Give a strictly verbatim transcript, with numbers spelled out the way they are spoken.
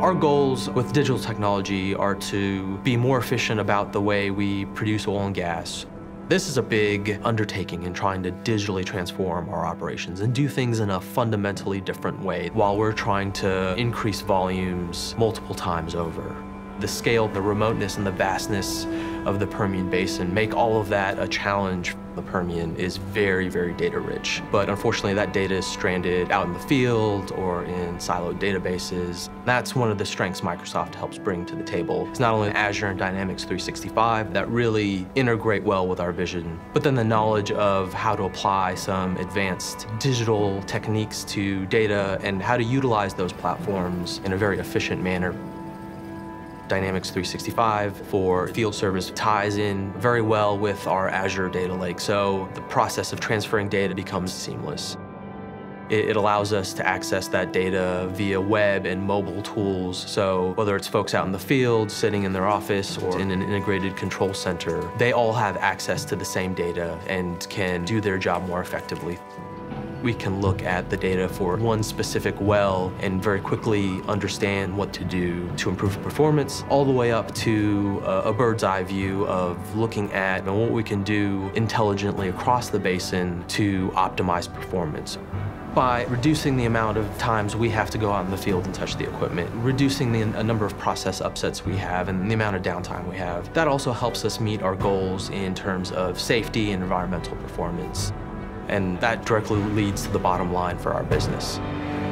Our goals with digital technology are to be more efficient about the way we produce oil and gas. This is a big undertaking in trying to digitally transform our operations and do things in a fundamentally different way while we're trying to increase volumes multiple times over. The scale, the remoteness, and the vastness of the Permian Basin make all of that a challenge. The Permian is very, very data rich, but unfortunately that data is stranded out in the field or in siloed databases. That's one of the strengths Microsoft helps bring to the table. It's not only Azure and Dynamics three sixty-five that really integrate well with our vision, but then the knowledge of how to apply some advanced digital techniques to data and how to utilize those platforms in a very efficient manner. Dynamics three sixty-five for field service ties in very well with our Azure data lake, so the process of transferring data becomes seamless. It, it allows us to access that data via web and mobile tools, so whether it's folks out in the field, sitting in their office, or in an integrated control center, they all have access to the same data and can do their job more effectively. We can look at the data for one specific well and very quickly understand what to do to improve performance, all the way up to a, a bird's eye view of looking at what we can do intelligently across the basin to optimize performance. By reducing the amount of times we have to go out in the field and touch the equipment, reducing the a number of process upsets we have and the amount of downtime we have, that also helps us meet our goals in terms of safety and environmental performance. And that directly leads to the bottom line for our business.